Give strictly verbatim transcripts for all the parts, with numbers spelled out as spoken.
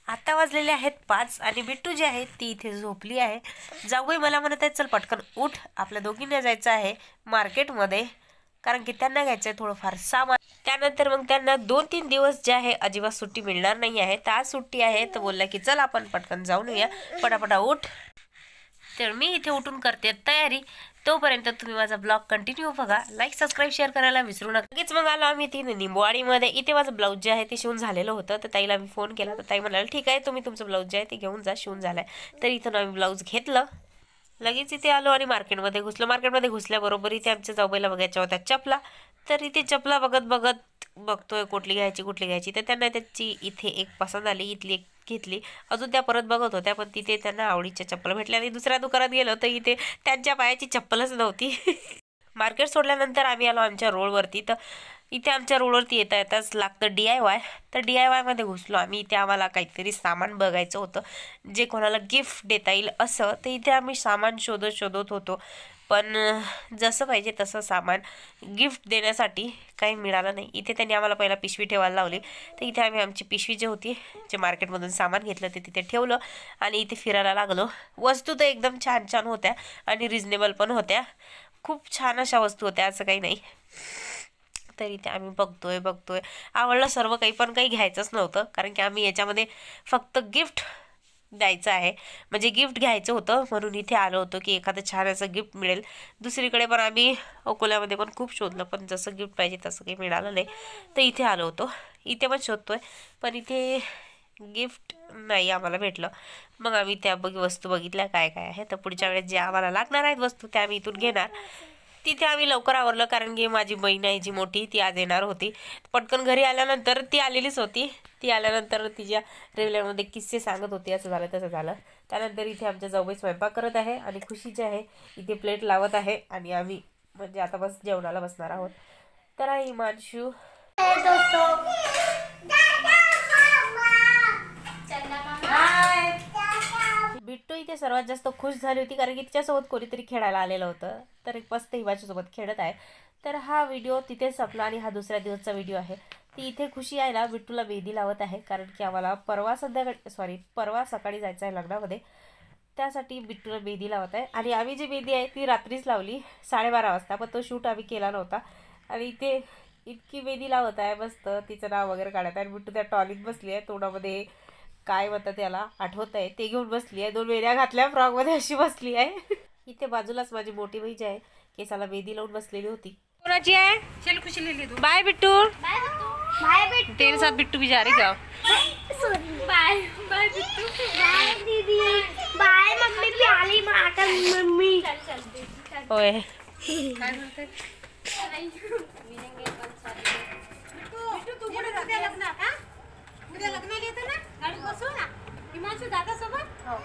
आता वाजलेले आहेत पाच आणि बिट्टू जी आहे ती इथे झोपली आहे. जाऊबाई मला म्हणत आहेत चल पटकन उठ, आपल्या दोघींना जायचं आहे मार्केटमध्ये, कारण की त्यांना घ्यायचं आहे थोडंफार सामान. त्यानंतर मग त्यांना दोन तीन दिवस जे आहे अजिबात सुट्टी मिळणार नाही आहे, तर आज सुट्टी आहे. तर बोलला की चल आपण पटकन जाऊन येऊया, पटापटा उठ. तर मी इथे उठून करते तयारी. तोपर्यंत तुम्ही माझा ब्लॉग कंटिन्यू बघा, लाईक सबस्क्राईब शेअर करायला विसरू नका. लगेच मग आलो आम्ही ती निंबवाडीमध्ये. इथे माझं ब्लाऊज जे आहे ते शिवून झालेलं होतं, तर ताईला मी फोन केला, तर ताई म्हणाल ठीक आहे तुम्ही तुमचं ब्लाऊज जे आहे ते घेऊन जा, शिवून झालाय. तर इथून आम्ही ब्लाऊज घेतलं, लगेच इथे आलो आणि मार्केटमध्ये घुसलो. मार्केटमध्ये घुसल्याबरोबर इथे आमच्या जाऊबाईला बघायच्या होत्या चपला. तर इथे चपला बघत बघत बघतोय कुठली घ्यायची कुठली घ्यायची, तर त्यांना त्याची इथे एक पसंत आली, इथली एक घेतली. अजून त्या परत बघत होत्या, पण तिथे त्यांना आवडीच्या चप्पल भेटल्या. आणि दुसऱ्या दुकानात गेलो तर इथे त्यांच्या पायाची चप्पलच नव्हती. मार्केट सोडल्यानंतर आम्ही आलो आमच्या रोडवरती. तर इथे आमच्या रोडवरती येता येताच लागतं डी आय वाय. तर डी आय वायमध्ये घुसलो आम्ही. इथे आम्हाला काहीतरी सामान बघायचं होतं जे कोणाला गिफ्ट देता येईल असं. तर इथे आम्ही सामान शोधत शोधत होतो, पण जसं पाहिजे तसं सामान गिफ्ट देण्यासाठी काही मिळालं नाही. इथे त्यांनी आम्हाला पहिला पिशवी ठेवायला लावली. तर इथे आम्ही आमची पिशवी जी होती, जे मार्केटमधून सामान घेतलं ते तिथे ठेवलं आणि इथे फिरायला लागलो. वस्तू तर एकदम छान छान होत्या आणि रिजनेबल पण होत्या. खूप छान अशा वस्तू होत्या, असं काही नाही. तर इथे आम्ही बघतोय बघतोय आवडलं सर्व काही, पण काही घ्यायचंच नव्हतं, कारण की आम्ही याच्यामध्ये फक्त गिफ्ट द्यायचं आहे, म्हणजे गिफ्ट घ्यायचं होतं. म्हणून इथे आलो होतो की एखादं छान असं गिफ्ट मिळेल. दुसरीकडे पण आम्ही अकोल्यामध्ये पण खूप शोधलं, पण जसं गिफ्ट पाहिजे तसं काही मिळालं नाही. तर इथे आलो होतो, इथे पण शोधतोय, पण इथे गिफ्ट नाही आम्हाला भेटलं. मग आम्ही त्या बघ वस्तू बघितल्या काय काय आहे. तर पुढच्या वेळेस जे आम्हाला लागणार आहेत वस्तू त्या आम्ही इथून घेणार. तिथे आम्ही लवकर आवरलं, कारण की माझी बहीण आहे जी मोठी ती आज येणार होती. पटकन घरी आल्यानंतर ती आलेलीच होती. ती आल्यानंतर तिच्या रेल्वेमध्ये किस्से सांगत होती, असं झालं तसं झालं. त्यानंतर इथे आमच्या जाऊबाई स्वयंपाक करत आहे आणि खुशीचे आहे इथे प्लेट लावत आहे. आणि आम्ही म्हणजे आता बस जेवणाला बसणार आहोत. तर आहे हिमांशू. बिट्टू इथे सर्वात जास्त खुश झाली होती, कारण की तिच्यासोबत कोणीतरी खेळायला आलेलं होतं. तर एक मस्त हिमांशूसोबत खेळत आहे. तर हा व्हिडिओ तिथे संपला आणि हा दुसऱ्या दिवसचा व्हिडिओ आहे. ती इथे खुशी आहे ना बिट्टूला मेहंदी लावत आहे, कारण की आम्हाला परवा संध्याकाळी सॉरी परवा सकाळी जायचं आहे लग्नामध्ये. त्यासाठी बिट्टूला मेहंदी लावत आहे. आणि आम्ही जी मेहंदी आहे ती रात्रीच लावली साडेबारा वाजता, पण तो शूट आम्ही केला नव्हता. आणि इथे इतकी मेहंदी लावत आहे मस्त, तिचं नाव वगैरे काढत आहे. आणि बिट्टू त्या टॉलीत बसली आहे, तोंडामध्ये काय म्हणतात त्याला आठवत आहे ते घेऊन बसली आहे. दोन वेड्या घातल्या फ्रॉकमध्ये अशी बसली आहे. इथे बाजूलाच माझी मोठी बहीण जी आहे केसाला मेहंदी लावून बसलेली होती. कोणाची आहे? चल खुशी ले ले दो. Bye Bittu. Bye Bittu. Bye Bittu. तेरे साथ बिट्टू भी जा रही क्या? Bye bye Bittu. बाय दीदी. बाय मम्मी भी आली माता मम्मी. चल चल. ओए. काय म्हणते? बिट्टू तू कुठे जाते लग्नात? हां? उद्या लग्नाला येते ना? गाडी बसव ना. हिमांशू दादा सोबत? हो.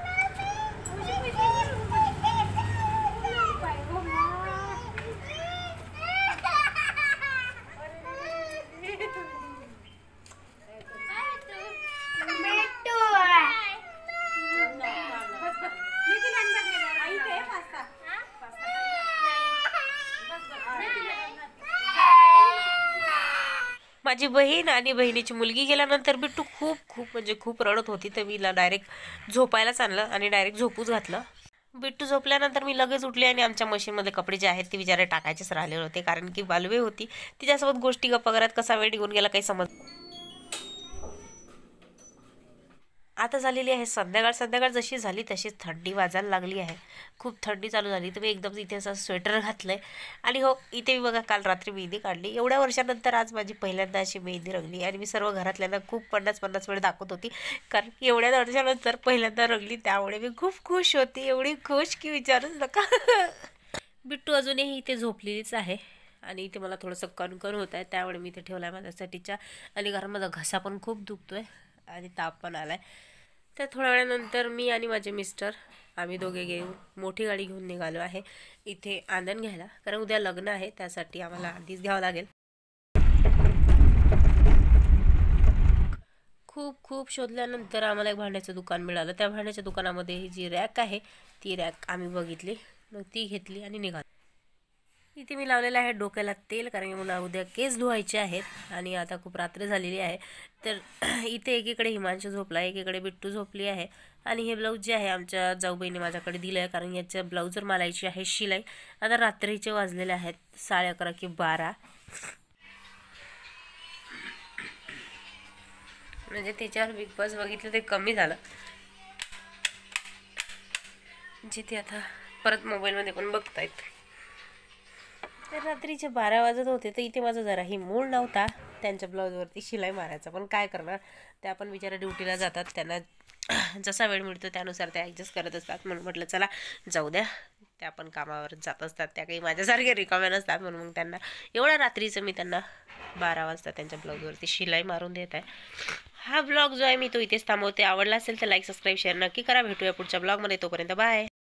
माझी बहीण आणि बहिणीची मुलगी गेल्यानंतर बिट्टू खूप खूप म्हणजे खूप रडत होती. तर मी डायरेक्ट झोपायलाच आणलं आणि डायरेक्ट झोपूच घातलं. बिट्टू झोपल्यानंतर मी लगेच उठले आणि आमच्या मशीनमध्ये कपडे जे आहेत ते विचारे टाकायचेच राहिले होते, कारण की बालवे होती. तिच्यासोबत गोष्टी गप्पा करत कसा वेळ निघून गेला काही समज. आता झालेली आहे संध्याकाळ. संध्याकाळ जशी झाली तशी थंडी वाजायला लागली आहे. खूप थंडी चालू झाली. तर मी एकदम इथे असं स्वेटर घातलंय. आणि हो इथे बघा काल रात्री मेहंदी काढली. एवढ्या वर्षानंतर आज माझी पहिल्यांदा अशी मेहंदी रंगली. आणि मी सर्व घरातल्यांना खूप पन्नास पन्नास वेळ दाखवत होती, कारण एवढ्या वर्षानंतर पहिल्यांदा रंगली. त्यामुळे मी खूप खुश होती, एवढी खुश की विचारूच नका. बिट्टू अजूनही इथे झोपलेलीच आहे. आणि इथे मला थोडंसं कणकण होत आहे, त्यामुळे मी इथे ठेवलं आहे माझ्यासाठीच्या. आणि घरात माझा घसा पण खूप दुखतोय आणि ताप पण आलाय. तर थोड्या वेळानंतर मी आणि माझे मिस्टर आम्ही दोघे घेऊन मोठी गाडी घेऊन निघालो आहे इथे आनंद घ्यायला, कारण उद्या लग्न आहे त्यासाठी आम्हाला आधीच घ्यावं लागेल. खूप खूप शोधल्यानंतर आम्हाला एक भांड्याचं दुकान मिळालं. त्या भांड्याच्या दुकानामध्ये जी रॅक आहे ती रॅक आम्ही बघितली, मग ती घेतली आणि निघालो. इथे मी लावलेलं आहे डोक्याला तेल, कारण की मला उद्या केस धुवायचे आहेत आणि आता खूप रात्र झालेली आहे. तर इथे एकीकडे हिमांशू झोपला आहे, एकीकडे बिट्टू झोपली आहे. आणि हे ब्लाऊज जे आहे आमच्या जाऊबाईने माझ्याकडे दिलं आहे, कारण याच्या ब्लाऊजवर मालायची आहे शिलाई. आता रात्रीचे वाजलेले आहेत साडे अकरा की बारा, म्हणजे त्याच्यावर बिग बॉस बघितलं ते कमी झालं. जिथे आता परत मोबाईलमध्ये पण बघतायत. तर रात्रीचे बारा वाजत होते, तर इथे माझा जराही मूड नव्हता त्यांच्या ब्लाऊजवरती शिलाई मारायचा. पण काय करणार, त्या पण बिचारा ड्युटीला जातात, त्यांना जसा वेळ मिळतो त्यानुसार ते ॲडजस्ट करत असतात. म्हणून म्हटलं चला जाऊ द्या, त्या पण कामावर जात असतात, त्या काही माझ्यासारख्या रिकाम्या नसतात. म्हणून मग त्यांना एवढ्या रात्रीचं मी त्यांना बारा वाजता त्यांच्या ब्लाऊजवरती शिलाई मारून देत आहे. हा ब्लॉग जो आहे मी तो इथेच थांबवते. आवडला असेल तर लाईक सबस्क्राईब शेअर नक्की करा. भेटूया पुढच्या ब्लॉगमध्ये, तोपर्यंत बाय.